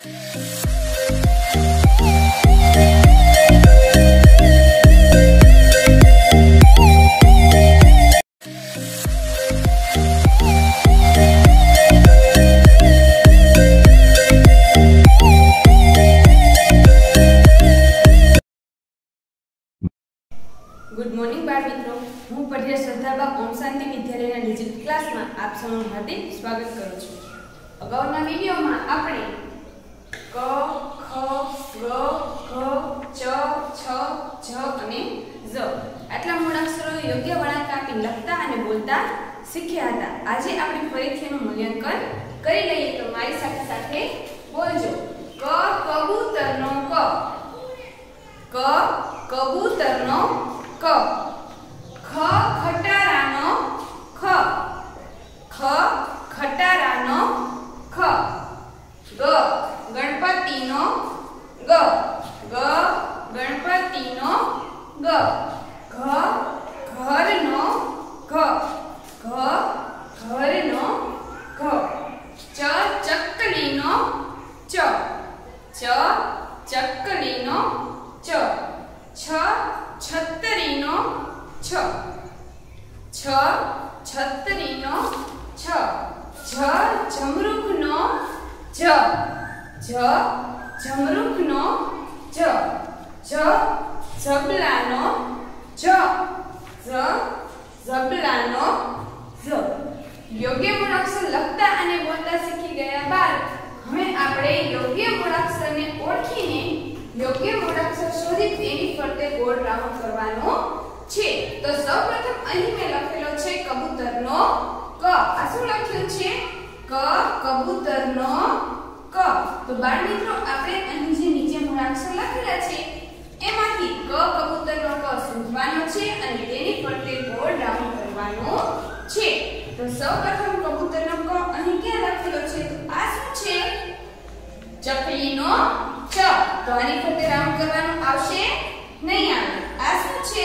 Good morning बाल मित्रों, हूँ पढ़िया श्रद्धाबा ओम शांति विद्यालयना डिजिटल क्लास में आप सबનું हार्दिक स्वागत करूँ છું। अगाउना वीडियोમાં આપણે ક ખ ગ ઘ ચ છ ઝ અને ઝ આટલા મૂળાક્ષરો યોગ્ય વળાંક આપી લખતા અને બોલતા શીખ્યા હતા। આજે આપણે ફરીથી એનું મૂલ્યાંકન કરી લઈએ, તો મારી સાથે સાથે બોલજો। ક કબૂતરનો ક, ક કબૂતરનો क, ख खटारानो ख, ख खटारानो ख, ग गणपतिनो ग, ग गणपतिनो ग, घ घरनो घ, घ घरनो घ, च चकलीनो च, च चकलीनो च, छ छतरीनो छ, छ छतरीनो छ, झ झमरूखनो झ, झ झमरूखनो झ, झ झबलानो झ, झ झबलानो झ। योग्य मूळाक्षर लखता અને બોલતા શીખી ગયા બાદ હવે આપણે યોગ્ય મૂળાક્ષરને ઓળખીને યોગ્ય મૂળાક્ષર શોધી તેની ફરતે ગોળ રાઉન્ડ કરવાનો છે। તો સૌપ્રથમ અહીં મેં લખેલો છે કબૂતરનો ક। આ શું લખ્યું છે? ક કબૂતરનો ક। તો બાળ મિત્રો આપણે અહીં જે નીચે મૂળાક્ષર લખેલા છે એમાંથી ક કબૂતરનો ક શોધવાનો છે અને તેની ફરતે ગોળ રાઉન્ડ કરવાનો છે। તો સૌપ્રથમ કબૂતરનો ક અહીં ક્યાં લખેલો છે? તો આ શું છે? ચકલીનો च। तो आनी फरते राउंड करवानो आवशे नहीं आवे। आ શું છે?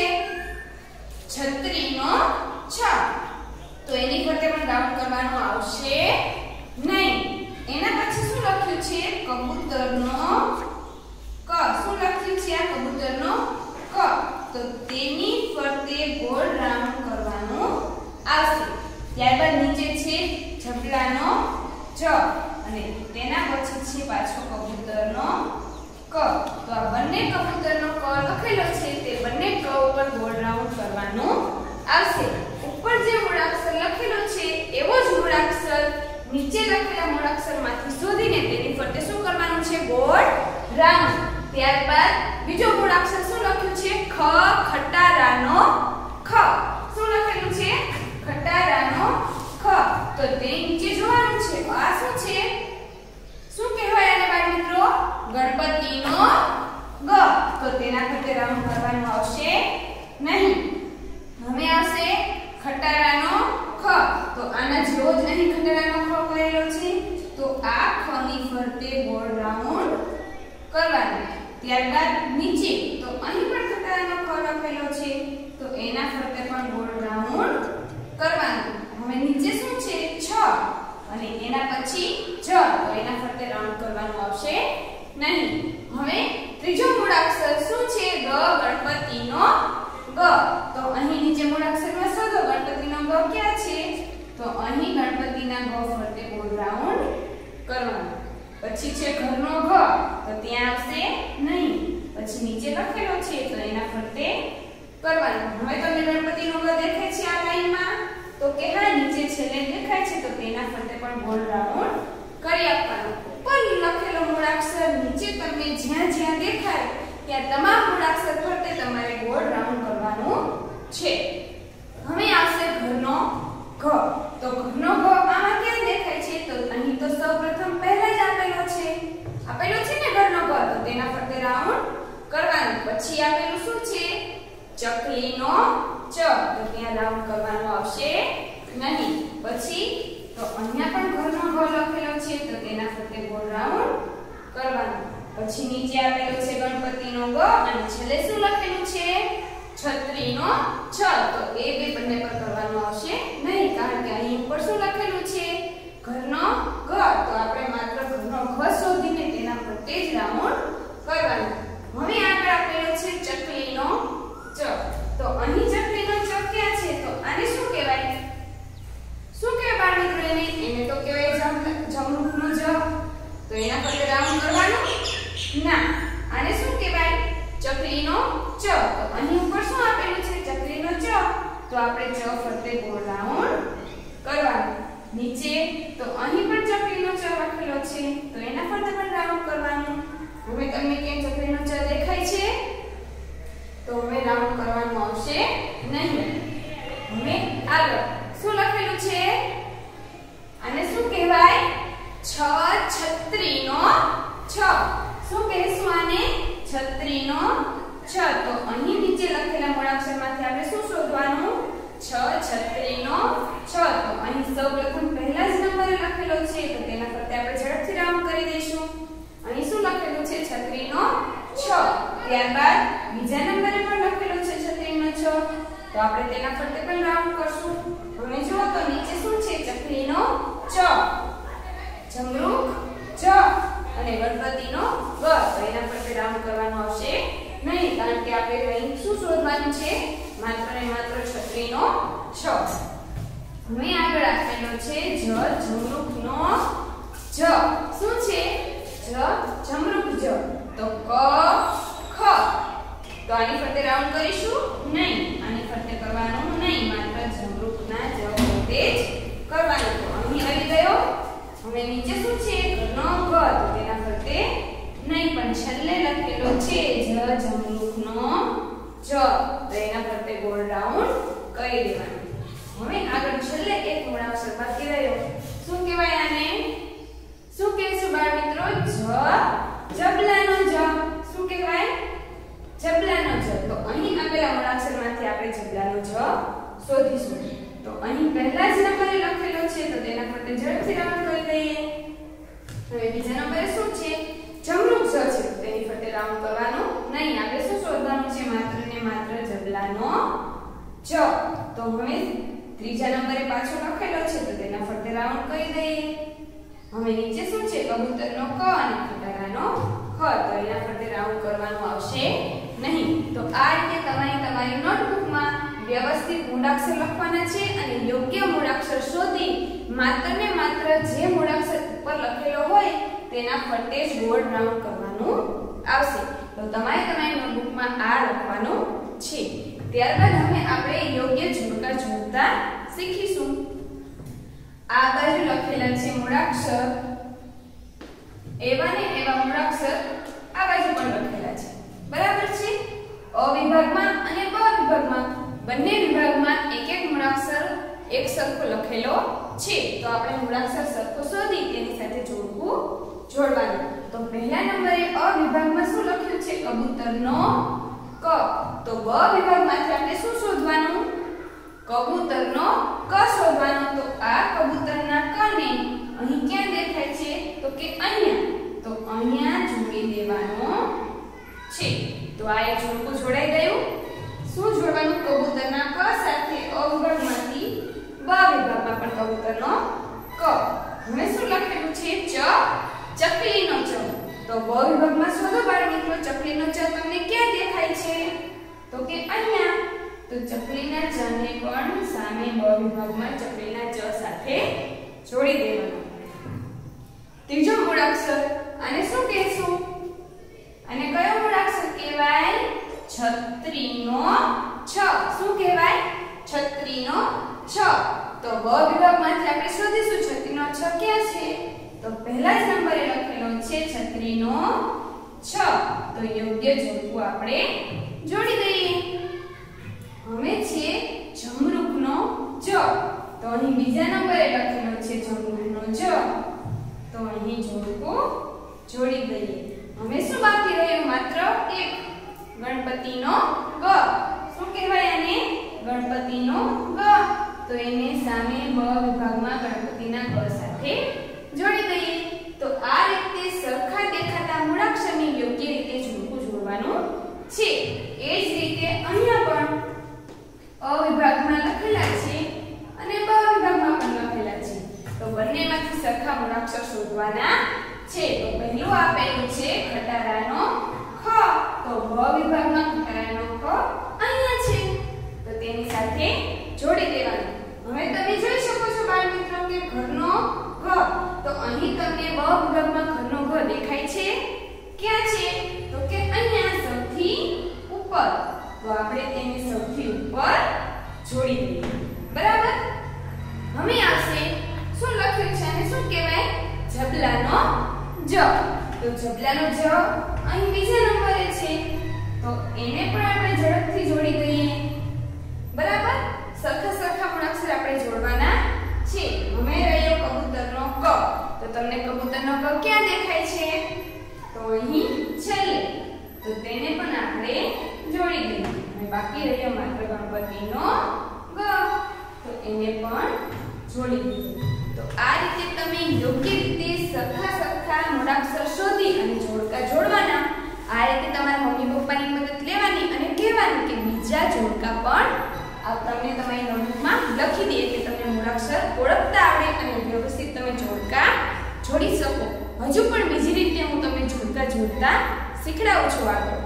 છત્રીનો છ। તો એની ફરતે પણ રાઉન્ડ કરવાનો આવશે નહીં। એના પછી શું લખ્યું છે? કબૂતરનો ક। શું લખ્યું છે? આ કબૂતરનો ક। તો તેની ફરતે ગોળ રાઉન્ડ કરવાનો આવશે। ત્યારબાદ નીચે છે ઝબલાનો જ અને તેના પછી છે પાછો કબૂતરનો ક। તો આ બંને કબૂતરનો ક લખેલો છે તે બંને ક ઉપર ગોળ રાઉન્ડ કરવાનો આવશે। ઉપર જે મૂળાક્ષર લખેલો છે એવો જ મૂળાક્ષર નીચે લખેલા મૂળાક્ષરમાંથી શોધીને તેની ફરતે શું કરવાનું છે? ગોળ રાઉન્ડ। ત્યારબાદ બીજો મૂળાક્ષર શું લખ્યું છે? ખ ખટારાનો ખ। શું લખેલું છે? ખટારાનો ખ। તો તે નીચે જોવાનું છે। આ શું છે? શું કહેવાય આને બાળ મિત્રો? ગણપતિનો ગ। તો તેના ફરતે રાઉન્ડ કરવાનું આવશે નહીં। હવે આવશે ખટારાનો ખ। તો આના જેવો જ અહીં ખટારાનો ખ કરેલો છે, તો આ ખ ની ફરતે ગોળ રાઉન્ડ કરવાનું। ત્યારબાદ નીચે તો અહીં પણ ખટારાનો ખ લખેલો છે, તો એના ફરતે પણ ગોળ રાઉન્ડ કરવાનું। હવે નીચે શું છે? છ અને એના પછી જ, તો એના ફરતે રાઉન્ડ કરવાનું આવશે નહીં। હવે ત્રીજો મૂળાક્ષર શું છે? ગ ગણપતિનો ગ। તો અહીં નીચે મૂળાક્ષરમાં શોધો ગણપતિનો ગ ક્યાં છે? તો અહીં ગણપતિના ગ ફરતે ગોળ રાઉન્ડ કરવાનું। પછી છે ઘરનો ઘ, તો ત્યાં આવશે નહીં। પછી નીચે લખેલો છે તો એના ફરતે કરવાનું। હવે તમને ગણપતિનો ગ દેખાય છે આ લાઈનમાં? તો કે હા નીચે છેલ્લે દેખાય છે, તો તેના ફરતે પણ ગોળ રાઉન્ડ કરી આપવાનું। ઉપર લખેલો મૂળાક્ષર નીચે તમને જ્યાં જ્યાં દેખાય ત્યાં તમામ મૂળાક્ષર ફરતે તમારે ગોળ રાઉન્ડ કરવાનું છે। હવે આવશે ઘરનો ઘ। તો ઘરનો ઘ આમાં ક્યાં દેખાય છે? તો અહીં તો સૌપ્રથમ પહેલા જ આપેલો છે ને ઘરનો ઘ, તો તેના ફરતે રાઉન્ડ કરવાનું। પછી આપેલું શું છે? ચકલીનો ચ। તો ત્યાં રાઉન્ડ કરવાનું આવશે નહીં। પછી તો અહીંયા પણ ઘરનો ઘ લખેલો છે, તો તેના ફરતે ગોળ રાઉન્ડ કરવાનું। પછી નીચે આપેલો છે ગણપતિનો ગ અને છેલ્લે શું લખેલું છે? છત્રીનો છ। તો એ બે બંને પર કરવાનું આવશે નહીં, કારણ કે અહીં ઉપર શું લખેલું છે? ઘરનો ઘ। તો આપણે માત્ર ઘરનો ઘ શોધીને તેના તો એના ફરતે રાઉન્ડ કરવાનું ના. આને શું કહેવાય? ચકલીનો ચ. તો અહીં ઉપર શું આપેલું છે? ચકલીનો ચ. તો આપણે ચ ફરતે ગોળ રાઉન્ડ કરવાનું. નીચે તો અહીં પણ ચકલીનો ચ લખેલો છે, તો એના ફરતે પણ રાઉન્ડ કરવાનું. હવે તમને કેમ ચકલીનો ચ દેખાય છે? તો હવે રાઉન્ડ કરવાનું આવશે નહીં. હવે આગળ શું લખેલું છે? આને શું કહેવાય? છત્રીનો છ. શું કહેશું આને? છત્રીનો છ. તો અહીં નીચે લખેલા મૂળાક્ષરમાંથી આપણે શું શોધવાનું? છત્રીનો છ. તો અહીં સૌપ્રથમ પહેલા જ નંબરે લખેલો છે, તો તેના ફરતે આપણે ઝડપથી રાઉન્ડ કરી દઈશું. અહીં શું લખેલું છે? છત્રીનો છ. ત્યારબાદ બીજા નંબરે પણ લખેલો છે છત્રીનો છ, તો આપણે તેના ફરતે પણ રાઉન્ડ કરશું. હવે જુઓ તો નીચે શું છે? ચકલીનો ચ, જમરૂખ જ અને ગણપતિનો ગ. તો એના ફરતે રાઉન્ડ કરવાનું આવશે નહીં, કારણ કે આપણે અહીં શું શોધવાનું છે? માત્ર ને માત્ર છત્રીનો છ. હવે આગળ આપેલો છે જમરૂખનો જ. શું છે? જમરૂખ જ. તો ક ખ. તો આની ફરતે રાઉન્ડ કરીશું નહીં, આની ફરતે કરવાનું નહીં, માત્ર જમરૂખના જ ફરતે જ કરવાનું. તો અહીં આવી ગયો. હવે નીચે શું છે? ઘનો ગ. તો તેના ફરતે નહીં, પણ છેલ્લે લખેલો છે જમરૂખનો જ. તો એના ફરતે ગોળ રાઉન્ડ કરી દેવાનું. હવે આગળ છેલ્લે એક મૂળાક્ષર બાકી રહ્યો. શું કહેવાય આને? શું કહેશું બાળ મિત્રો? જબલાનો જ. શું કહેવાય? જબલાનો જ. તો અહીં આપેલા મૂળાક્ષરમાંથી આપણે જબલાનો જ શોધીશું. તો અહીં પહેલા જ નંબરે લખેલો છે, તો તેના ફરતે ઝડપથી રાઉન્ડ કરી દઈએ. હવે બીજા નંબરે શું છે? જમરૂખ જ છે, તેની ફરતે રાઉન્ડ કરવાનું નહીં, આપણે શું શોધવાનું છે? માત્ર ને માત્ર જબલાનો જ. તો હવે ત્રીજા નંબરે પાછો લખેલો છે, તો તેના ફરતે રાઉન્ડ કરી દઈએ. હવે નીચે શું છે? કબૂતરનો ક અને ખટારાનો ખ. તો એના ફરતે રાઉન્ડ કરવાનું આવશે નહીં. તો આ રીતે તમારી નોટબુકમાં વ્યવસ્થિત મૂળાક્ષર લખવાના છે અને યોગ્ય મૂળાક્ષર શોધી માત્ર ને માત્ર જે મૂળાક્ષર ઉપર લખેલો હોય તેના ફરતે જ ગોળ રાઉન્ડ કરવાનું આવશે. તો તમારી નોટબુકમાં આ લખવાનું છે. ત્યારબાદ હવે આપણે યોગ્ય જોડકા જોડતા શીખીશું. આ બાજુ લખેલા છે મૂળાક્ષર, એવા ને એવા મૂળાક્ષર આ બાજુ પણ લખેલા છે. બરાબર છે? અ વિભાગમાં અને બ વિભાગમાં બંને વિભાગમાં એક એક મૂળાક્ષર એક સરખો લખેલો છે. તો આપણે મૂળાક્ષર સરખો શોધી તેની સાથે જોડકું જોડવાનું. તો પહેલા નંબરે અ વિભાગમાં શું લખ્યું છે? કબૂતરનો ક. તો બ વિભાગમાંથી આપણે શું શોધવાનું? કબૂતરનો ક શોધવાનો. તો આ કબૂતરના ક ને અહીં ક્યાં દેખાય છે? તો કે અહીંયા. તો અહીંયા જોડી દેવાનો છે. તો આ એક જોડકું જોડાઈ ગયું. શું જોડવાનું? કબૂતરના ક સાથે અ વિભાગમાંથી બ વિભાગમાં પણ કબૂતરનો ક. હવે શું લખેલું છે? ચકલીનો ચ. તો બ વિભાગમાં શોધો બાળ મિત્રો. ચકલીનો ચ તમને ક્યાં દેખાય છે? તો કે અહીંયા. તો ચકલીના ચ ને પણ સામે બ વિભાગમાં ચકલીના ચ સાથે જોડી દેવાનું. ત્રીજો મૂળાક્ષર, આને શું કહેશું? અને કયો મૂળાક્ષર કહેવાય? છત્રીનો છ. શું કહેવાય? છત્રીનો છ. તો બ વિભાગમાંથી આપણે શોધીશું છત્રીનો છ ક્યાં છે? તો પહેલા જ નંબરે લખેલો છે છત્રીનો છ. તો યોગ્ય જોડકું આપણે જોડી દઈએ. હવે છે જમરૂખનો જ. તો અહીં બીજા નંબરે લખેલો છે જમરૂખનો જ. તો અહીં જોડકું જોડી દઈએ. હવે શું બાકી રહ્યું? માત્ર એક, ગણપતિનો ગ. શું કહેવાય આને? ગણપતિનો ગ. તો એને સામે બ વિભાગમાં ગણપતિના ગ સાથે જોડી દઈએ. તો આ રીતે સરખા દેખાતા મૂળાક્ષરની યોગ્ય રીતે જોડકું જોડવાનું છે. એ જ રીતે અહીંયા પણ અ વિભાગમાં લખેલા છે અને બ વિભાગમાં પણ લખેલા છે. તો બંનેમાંથી સરખા મૂળાક્ષર શોધવાના છે. તો પહેલું આપેલું છે ખટારાનો ખ. તો બ વિભાગમાં ખટારાનો ખ અહીંયા છે, તો તેની સાથે જોડી દેવાનું. હવે તમે જોઈ શકો છો બાળ મિત્રો કે ઘરનો ઘ. તો અહીં તમને બ વિભાગમાં ઘરનો તો જબલાનો જ અહીં બીજા નંબરે છે, તો એને પણ આપણે ઝડપથી જોડી દઈએ. બરાબર, સરખા સરખા મૂળાક્ષર આપણે જોડવાના છે. હવે રહ્યો કબૂતરનો ક. તો તમને કબૂતરનો ક ક્યાં દેખાય છે? તો અહીં છેલ્લે. તો તેને પણ આપણે જોડી દઈએ. અને બાકી રહ્યો માત્ર ગણપતિનો ગ. તો એને પણ જોડી દીધું. તો આ રીતે તમે યોગ્ય રીતે સરખા મૂળાક્ષર શોધી અને જોડકા જોડવાના. આ રીતે તમારા મમ્મી પપ્પાની મદદ લેવાની અને કહેવાનું કે બીજા જોડકા પણ તમને તમારી નોટબુકમાં લખી દે એટલે તમને મૂળાક્ષર ઓળખતા આવડે અને વ્યવસ્થિત તમે જોડકા જોડી શકો. હજુ પણ બીજી રીતે હું તમને જોડકા જોડતા શીખડાવું છું આગળ.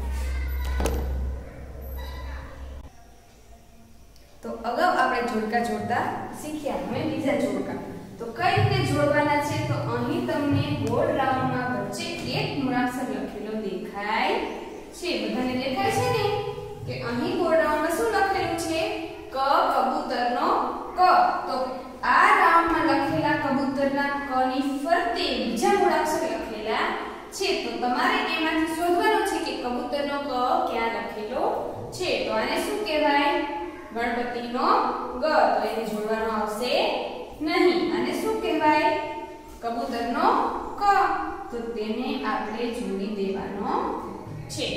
તો અગાઉ આપણે જોડકા જોડતા શીખ્યા. હવે બીજા જોડકા. તો કઈ રીતે જોડવાના છે? તો અહીં તમને ગોળ રાઉન્ડમાં વચ્ચે એક મૂળાક્ષર લખેલો દેખાય છે. બધાને દેખાય છે ને કે અહીં ગોળ રાઉન્ડમાં શું લખેલું છે? ક, કબૂતરનો ક. તો આ રાઉન્ડમાં લખેલા કબૂતરના ક ની ફરતે બીજા મૂળાક્ષર લખેલા છે. તો તમારે એમાંથી શોધવાનું છે કે કબૂતરનો ક ક્યાં લખેલો છે. તો આને શું કહેવાય? ગણપતિનો ગ. તો એને જોડવાનો આવશે નહીં. અને શું કહેવાય? કબૂતરનો ક. તો તેને આપણે જોડી દેવાનો છે.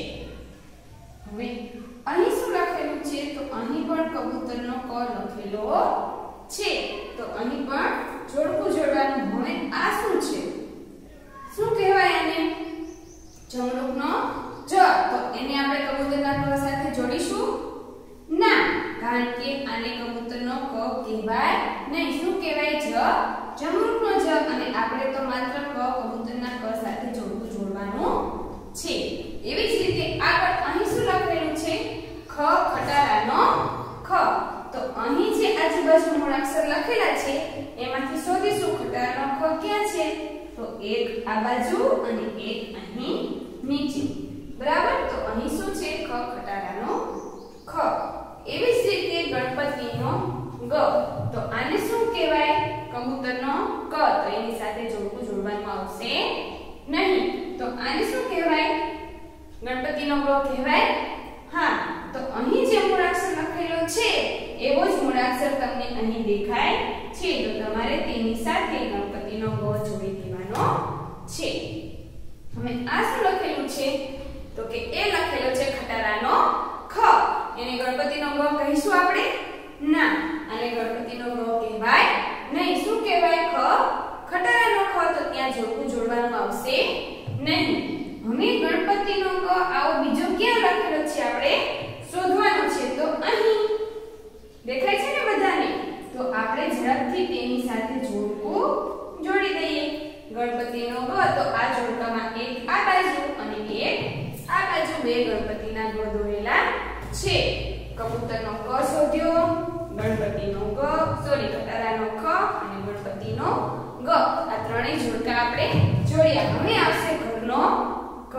હવે અહીં શું લખેલું છે? તો અહીં પણ કબૂતરનો ક લખેલો છે. તો અહીં પણ જોડકું જોડવાનું. હવે આ શું છે? શું કહેવાય આને? જમરૂખનો જ. તો એને આપણે કબૂતરના ક સાથે જોડીશું ના, કારણ કે આને કબૂતરનો ક કહેવાય નહીં. શું કહેવાય? જ, જમરૂખનો જ. અને આપણે તો માત્ર ક કબૂતરના ક સાથે જોડકું જોડવાનું છે. એવી જ રીતે આગળ અહીં શું લખેલું છે? ખ, ખટારાનો ખ. તો અહીં જે આજુબાજુ મૂળાક્ષર લખેલા છે એમાંથી શોધીશું ખટારાનો ખ ક્યાં છે. તો એક આ બાજુ અને એક અહીં નીચે. બરાબર, તો અહીં શું છે? ખ, ખટારાનો ખ. એવી જ રીતે ગણપતિનો ગ. તો આને શું કહેવાય? કબૂતરનો ક. તો એની સાથે જોડકું જોડવાનું આવશે નહીં. તો આને શું કહેવાય? ગણપતિનો ગ કહેવાય. હા, તો અહીં જે મૂળાક્ષર લખેલો છે એવો જ મૂળાક્ષર તમને અહીં દેખાય છે. તો તમારે તેની સાથે ગણપતિનો ગ જોડી દેવાનો છે. હવે આ શું લખેલું છે? તો કે એ લખેલો છે ખટારાનો ખ. એને ગણપતિનો ગ કહીશું આપણે ના. આને ગણપતિનો ગ કહેવાય નહીં. શું કહેવાય? ખ, ખટારાનો ખ. તો ત્યાં જોડકું જોડવાનું આવશે નહીં. હવે ગણપતિનો ગ આવો બીજો ક્યાં લખેલો છે આપણે શોધવાનો છે. તો અહીં દેખાય છે ને બધાને? તો આપણે ઝડપથી તેની સાથે જોડકું જોડી દઈએ. ગણપતિનો ગ. તો આ જોડકામાં એક આ બાજુ અને એક આ બાજુ બે ગણપતિના ગ દોરેલા છે. કબૂતરનો ક શોધ્યો, ગણપતિનો ગ, સોરી કટારાનો ખ અને ગણપતિનો ગ. આ ત્રણેય જોડકા આપણે જોડ્યા. હવે આવશે ઘરનો ગ.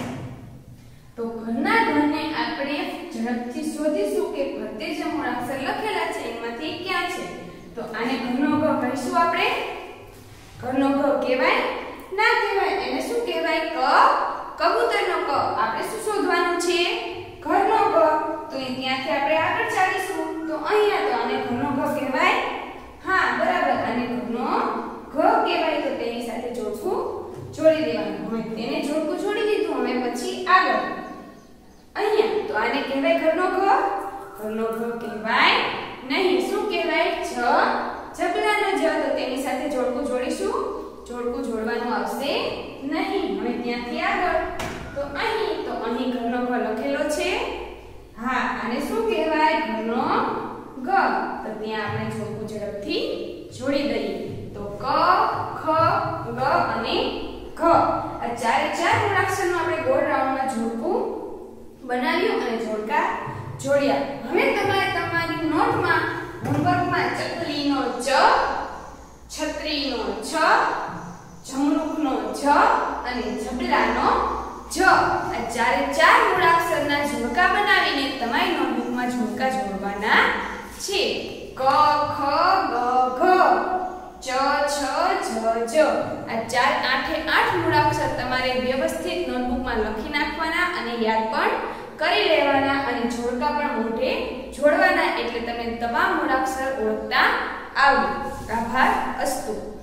તો ઘરના ઘને આપણે ઝડપથી શોધીશું કે ફરતે જે મૂળાક્ષર લખેલા છે એમાંથી ક્યાં છે. તો આને ઘરનો ગ કહીશું આપણે. ઘરનો ગ કહેવાય ના કહેવાય? એને શું કહેવાય? ક, કબૂતરનો ક. આપણે શું શોધવાનું છે? ઘરનો ગ. તો ત્યાંથી આપણે આગળ ચાલીશું. તો અહીંયા તો આને ઘરનો ગ કહેવાય. હા, બરાબર, આને ઘરનો ગ કહેવાય. તો તેની સાથે જોડકું જોડી દેવાનું. હવે તેને જોડકું જોડી દીધું. હવે પછી આગળ અહીંયા તો આને કહેવાય ઘરનો ગ. ઘરનો ગ કહેવાય નહીં. શું કહેવાય? જ, જબલાનો જ. તો તેની સાથે જોડકું જોડીશું. જોડકું જોડવાનું આવશે નહીં. હવે ત્યાંથી આગળ તો અહીં ઘરનો ગ લખેલો છે. હા, આને શું કહેવાય? ઘરનો ગ. તો ત્યાં આપણે જોડકું ઝડપથી જોડી દઈએ. તો ક, ખ, ગ અને ઘ. આ ચારે ચાર મૂળાક્ષરનું આપણે ગોળ રાઉન્ડમાં જોડકું બનાવ્યું અને જોડકા જોડ્યા. હવે તમારે તમારી નોટમાં હોમવર્કમાં ચકલીનો ચ, છત્રીનો છ, જમરૂખનો જ અને જબલાનો જ. આ ચારે ચાર મૂળાક્ષરના જોડકા બનાવીને તમારી નોટબુકમાં જોડકા જોડવાના છે. ક, ખ, ગ, ઘ, ચ, છ, જ, જ. આ ચાર આઠે આઠ મૂળાક્ષર મૂળાક્ષર તમારે વ્યવસ્થિત નોટબુકમાં લખી નાખવાના અને યાદ પણ કરી લેવાના અને જોડકા પણ મોઢે જોડવાના એટલે તમને તમામ મૂળાક્ષર ઓળખતા આવડે. આભાર. અસ્તુ.